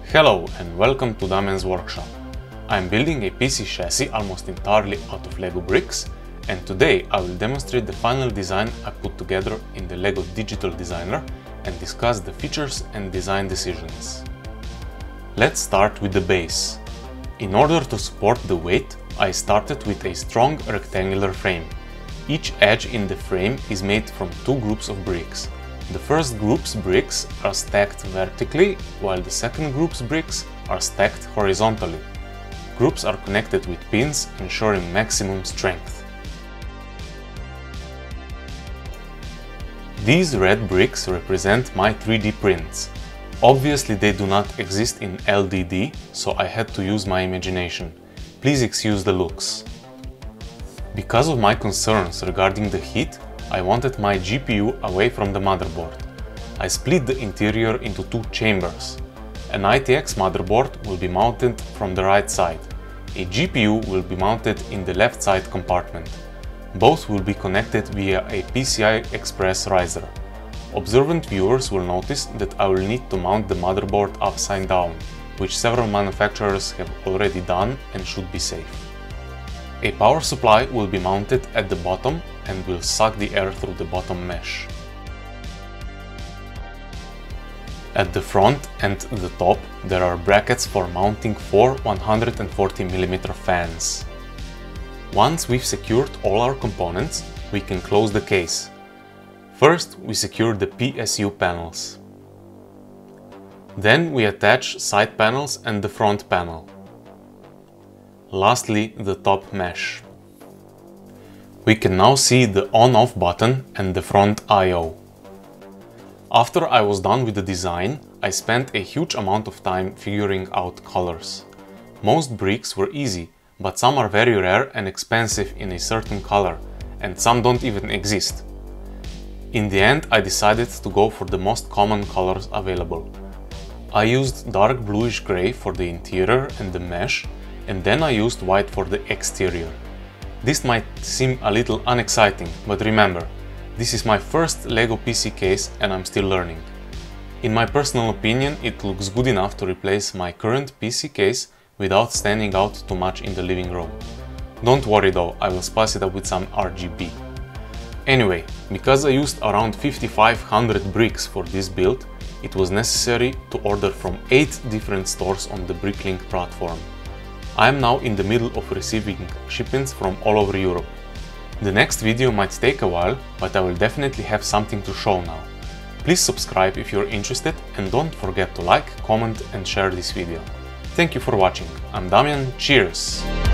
Hello and welcome to Damian's workshop. I'm building a PC chassis almost entirely out of Lego bricks, and today I will demonstrate the final design I put together in the Lego Digital Designer and discuss the features and design decisions. Let's start with the base. In order to support the weight, I started with a strong rectangular frame. Each edge in the frame is made from two groups of bricks. The first group's bricks are stacked vertically, while the second group's bricks are stacked horizontally. Groups are connected with pins, ensuring maximum strength. These red bricks represent my 3D prints. Obviously they do not exist in LDD, so I had to use my imagination. Please excuse the looks. Because of my concerns regarding the heat, I wanted my GPU away from the motherboard. I split the interior into two chambers. An ITX motherboard will be mounted from the right side. A GPU will be mounted in the left side compartment. Both will be connected via a PCI Express riser. Observant viewers will notice that I will need to mount the motherboard upside down, which several manufacturers have already done and should be safe. A power supply will be mounted at the bottom and will suck the air through the bottom mesh. At the front and the top there are brackets for mounting four 140mm fans. Once we've secured all our components, we can close the case. First we secure the PSU panels. Then we attach side panels and the front panel. Lastly, the top mesh. We can now see the on-off button and the front I/O. After I was done with the design, I spent a huge amount of time figuring out colors. Most bricks were easy, but some are very rare and expensive in a certain color, and some don't even exist. In the end, I decided to go for the most common colors available. I used dark bluish gray for the interior and the mesh, and then I used white for the exterior. This might seem a little unexciting, but remember, this is my first Lego PC case and I'm still learning. In my personal opinion, it looks good enough to replace my current PC case without standing out too much in the living room. Don't worry though, I will spice it up with some RGB. Anyway, because I used around 5500 bricks for this build, it was necessary to order from 8 different stores on the Bricklink platform. I am now in the middle of receiving shipments from all over Europe. The next video might take a while, but I will definitely have something to show now. Please subscribe if you're interested and don't forget to like, comment and share this video. Thank you for watching. I'm Damian, cheers!